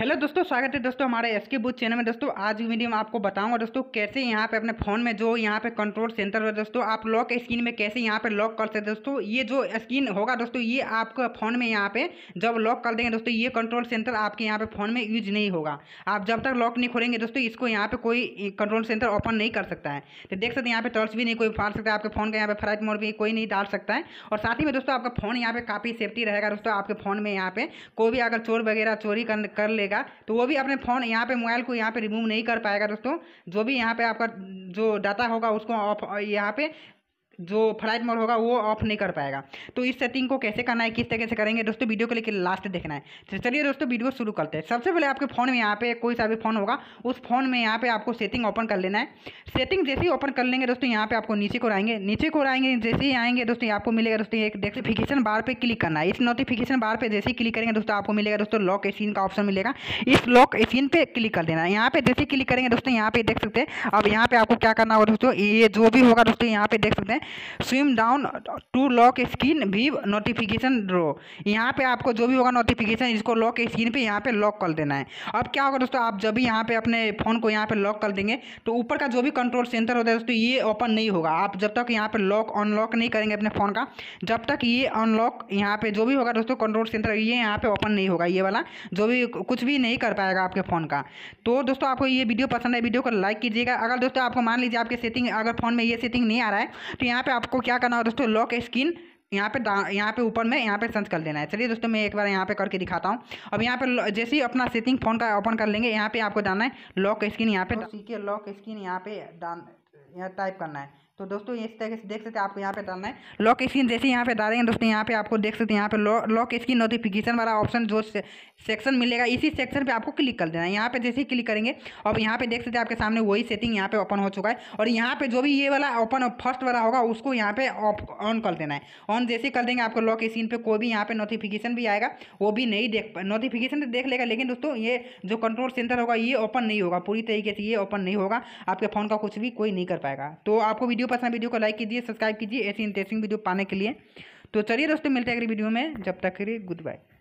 Hello दोस्तों, स्वागत है दोस्तों हमारे एसके बूथ चैनल में। दोस्तों आज की वीडियो में आपको बताऊंगा दोस्तों कैसे यहाँ पे अपने फ़ोन में जो यहाँ पे कंट्रोल सेंटर है दोस्तों आप लॉक स्क्रीन में कैसे यहाँ पे लॉक कर सकते हैं। दोस्तों ये जो स्क्रीन होगा दोस्तों ये आपका फ़ोन में यहाँ पे जब लॉक कर देंगे दोस्तों ये कंट्रोल सेंटर आपके यहाँ पे फ़ोन में यूज नहीं होगा। आप जब तक लॉक नहीं खोलेंगे दोस्तों इसको यहाँ पे कोई कंट्रोल सेंटर ओपन नहीं कर सकता है। तो देख सकते हैं यहाँ पे टर्च भी नहीं कोई फाड़ सकता है, आपके फ़ोन का यहाँ पे फ्लाइट मोड भी कोई नहीं डाल सकता है। और साथ ही में दोस्तों आपका फ़ोन यहाँ पे काफ़ी सेफ्टी रहेगा। दोस्तों आपके फ़ोन में यहाँ पे कोई भी अगर चोर वगैरह चोरी कर लेगा तो वो भी अपने फ़ोन यहाँ पे मोबाइल को यहाँ पे रिमूव नहीं कर पाएगा। दोस्तों जो भी यहाँ पे आपका जो डाटा होगा उसको ऑफ यहाँ पे जो फ्लाइट मोड होगा वो ऑफ नहीं कर पाएगा। तो इस सेटिंग को कैसे करना है, किस तरीके से करेंगे दोस्तों वीडियो को लेकर लास्ट देखना है। तो चलिए दोस्तों वीडियो शुरू करते हैं। सबसे पहले आपके फ़ोन में यहाँ पे कोई सा भी फ़ोन होगा उस फोन में यहाँ पे आपको सेटिंग ओपन कर लेना है। सेटिंग जैसे ही ओपन कर लेंगे दोस्तों यहाँ पे आपको नीचे को आएंगे जैसे ही आएंगे दोस्तों आपको मिलेगा दोस्तों एक नोटिफिकेशन बार पे क्लिक करना है। इस नोटिफिकेशन बार पे जैसे ही क्लिक करेंगे दोस्तों आपको मिलेगा दोस्तों लॉक स्क्रीन का ऑप्शन मिलेगा। इस लॉक स्क्रीन पे क्लिक कर देना है। यहाँ पे जैसे ही क्लिक करेंगे दोस्तों यहाँ पे देख सकते हैं। अब यहाँ पे आपको क्या करना होगा दोस्तों, ये जो भी होगा दोस्तों यहाँ पे देख सकते हैं swipe down to lock screen भी नोटिफिकेशन ड्रो। यहाँ पे आपको जो भी होगा नोटिफिकेशन इसको लॉक स्क्रीन पे यहाँ पे लॉक कर देना है। अब क्या होगा दोस्तों, आप जब भी यहाँ पे अपने फ़ोन को यहाँ पे लॉक कर देंगे तो ऊपर का जो भी कंट्रोल सेंटर होता है दोस्तों ये ओपन नहीं होगा। आप जब तक यहाँ पे लॉक अनलॉक नहीं करेंगे अपने फ़ोन का जब तक ये अनलॉक यहाँ पे जो भी होगा दोस्तों कंट्रोल सेंटर ये यहाँ पे ओपन नहीं होगा। ये वाला जो भी कुछ भी नहीं कर पाएगा आपके फ़ोन का। तो दोस्तों आपको ये वीडियो पसंद है वीडियो को लाइक कीजिएगा। अगर दोस्तों आपको मान लीजिए आपके सेटिंग अगर फ़ोन में ये सेटिंग नहीं आ रहा है तो यहाँ पे आपको क्या करना है दोस्तों, लॉक स्क्रीन यहाँ पे ऊपर में यहाँ पे सर्च कर देना है। चलिए दोस्तों मैं एक बार यहाँ पे करके दिखाता हूँ। अब यहाँ पे जैसे ही अपना सेटिंग फ़ोन का ओपन कर लेंगे यहाँ पे आपको डालना है लॉक स्क्रीन। यहाँ पे सीखे लॉक स्क्रीन यहाँ पे यहाँ टाइप करना है। तो दोस्तों इस तरीके से देख सकते हैं आपको यहाँ पे डालना है लॉक स्क्रीन। जैसे यहाँ पे डालेंगे दोस्तों यहाँ पे आपको देख सकते हैं यहाँ पे लॉक स्क्रीन नोटिफिकेशन वाला ऑप्शन जो सेक्शन मिलेगा इसी सेक्शन पे आपको क्लिक कर देना है। यहाँ पे जैसे ही क्लिक करेंगे अब यहाँ पे देख सकते हैं आपके सामने वही सेटिंग यहाँ पे ओपन हो चुका है। और यहाँ पे जो भी ये वाला ओपन फर्स्ट वाला होगा उसको यहाँ पे ऑन कर देना है। ऑन जैसे ही कर देंगे आपको लॉक स्क्रीन पे कोई भी यहाँ पे नोटिफिकेशन भी आएगा वो भी नहीं नोटिफिकेशन तो देख लेगा, लेकिन दोस्तों ये जो कंट्रोल सेंटर होगा ये ओपन नहीं होगा, पूरी तरीके से ये ओपन नहीं होगा। आपके फ़ोन का कुछ भी कोई नहीं कर पाएगा। तो आपको वीडियो पसंद, वीडियो को लाइक कीजिए, सब्सक्राइब कीजिए ऐसी इंटरेस्टिंग वीडियो पाने के लिए। तो चलिए दोस्तों मिलते हैं अगली वीडियो में, जब तक के लिए गुड बाय।